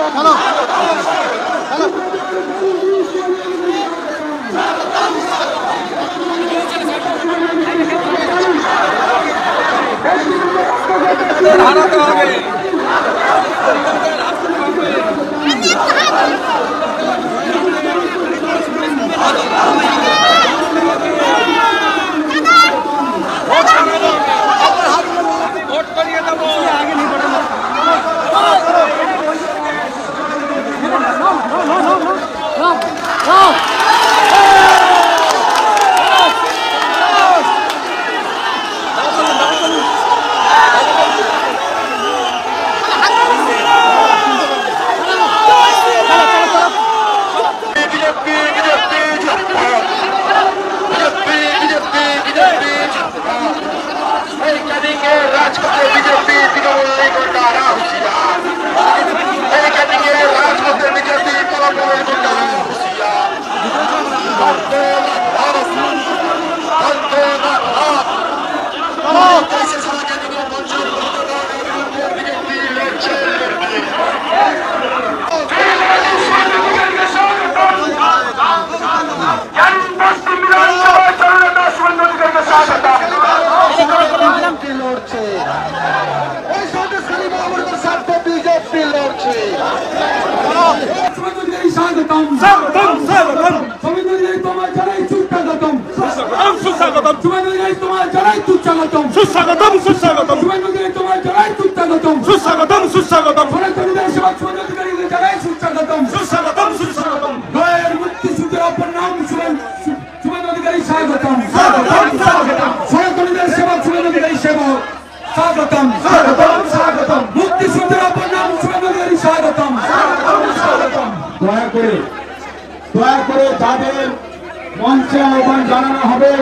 দয়া করে যাদের মঞ্চে আহ্বান জানানো হবে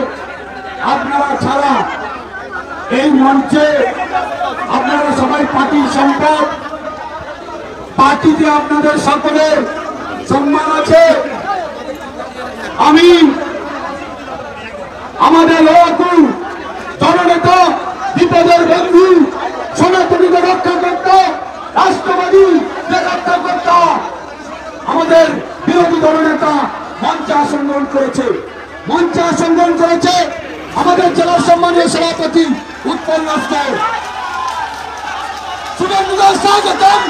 আপনারা ছাড়া এই মঞ্চে আপনারা সবাই পার্টির সম্পদ, পার্টিতে আপনাদের সকলের সম্মান আছে। আমি আমাদের লড়াকু জননেতা, বিপদের বন্ধু, সনাতনীদের রক্ষাকর্তা, রাষ্ট্রবাদী রক্ষাকর্তা, আমাদের বিরোধী দলনেতা মঞ্চে আসন গ্রহণ করেছে আমাদের জেলার সম্মানীয় সভাপতি উৎপল লস্কর। শুভেন্দুদার স্বাগতম,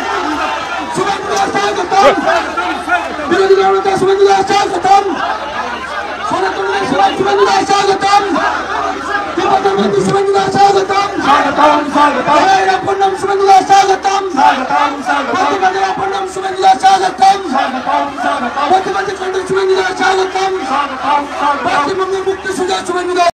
বিরোধী দলনেতা শুভেন্দুদার স্বাগতম, সনাতনীদের সেবা শুভেন্দুদার স্বাগতম, বিপদের বন্ধু শুভেন্দুদার স্বাগতম, অপর নাম শুভেন্দুদার স্বাগতম, প্রতিবাদের অপর নাম শুভেন্দুদার স্বাগতম, প্রতিবাদী কণ্ঠ শুভেন্দুদার স্বাগতম, পশ্চিমবঙ্গের মুক্তি সুজা শুভেন্দুদার